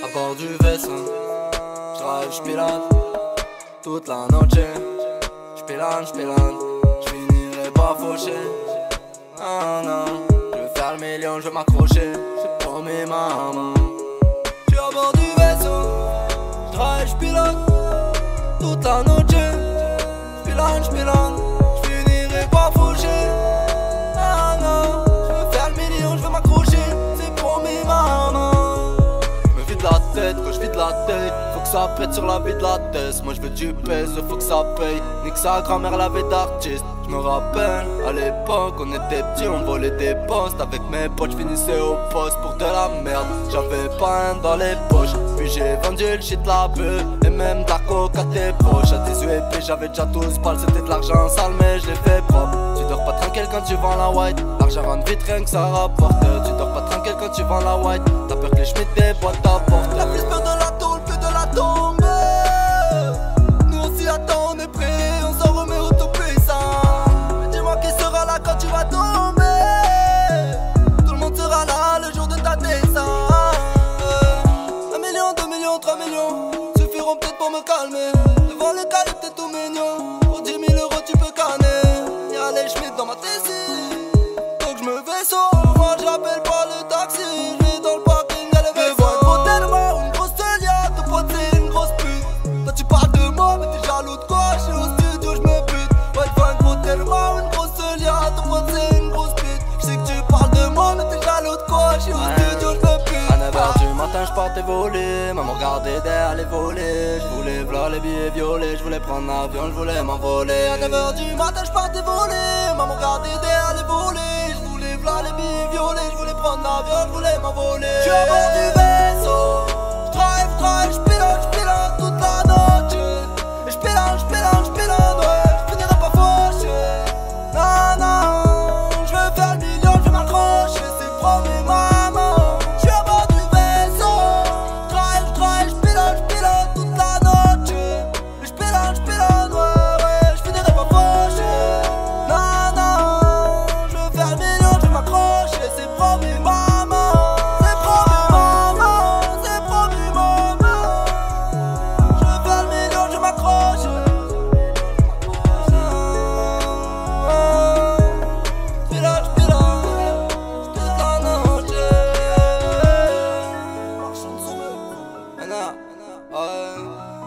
bord du vaisseau, j'drive, j'pilote toute la noche. J'pilote, j'finirai pas fauché. Ah non, je veux faire le million, je veux m'accrocher. C'est promis maman. J'suis à bord du vaisseau, j'drive, j'pilote toute la noche. J'pilote, j'finirai pas fauché. Ah non, je veux faire le million, je veux m'accrocher. C'est promis maman. Me vide la tête, quand je vide la tête, faut que ça pète sur la vie de la tête. Moi je veux du pèse, faut que ça paye. Nique sa grand-mère l'avait d'artiste. Je me rappelle, à l'époque on était petits, on volait des postes. Avec mes potes j'finissais au poste pour de la merde. J'avais pas un dans les poches. Puis j'ai vendu le shit la beuh et même de la coke à tes proches. À tes UEP j'avais déjà 12 balles, c'était de l'argent sale mais je l'ai fait propre. Tu dors pas tranquille quand tu vends la white. L'argent rentre vite rien que ça rapporte. Tu dors pas tranquille quand tu vends la white. T'as peur que les schmitts des boîtes t'apportent. La plus peur de la tôle que de la tombe. Nous aussi attends, on est prêts, on s'en remet au top puissant. Mais dis-moi qui sera là quand tu vas tomber. Tout le monde sera là le jour de ta descente. 1 million, 2 millions, 3 millions suffiront peut-être pour me calmer. Devant le calibre t'es tout mignon. Pour 10 000 euros tu peux canner. Y'a les schmitts dans ma tessie. Donc je me vaisseau, moi j'appelle pas le taxi. Je vais dans le parking, y'a le vaisseau. Devant une tellement une grosse telia, ton pote c'est une grosse pute. Toi tu parles de moi mais t'es jaloux de quoi? Je suis au studio, je me bute. Ouais devant un gros tellement une grosse telia, ton pote c'est une grosse pute. Je sais que tu parles de moi mais t'es jaloux de quoi? Je suis au studio, je me bute. À 9h du matin je partais voler. Maman regardait derrière les volets. Je voulais voir les billets violets. Je voulais prendre l'avion, je voulais m'envoler. À 9h du matin je partais voler. Maman regardait derrière les volets. Je voulais voir les billets violets. Je voulais prendre l'avion, je voulais m'envoler. Je suis à bord du vaisseau. J'drive, j'pilote toute la noche. Et j'pilote, ouais. J'finirai pas fauché. Non, non, je veux faire le million, je veux m'accrocher. C'est promis maman. Je suis à bord du vaisseau. J'drive, j'pilote toute la noche. Et j'pilote, ouais. J'finirai pas fauché. Non, non, je veux faire le million, je veux m'accrocher. C'est promis maman. C'est promis maman. C'est promis maman. Je veux faire le million, je veux m'accrocher. J'pilote,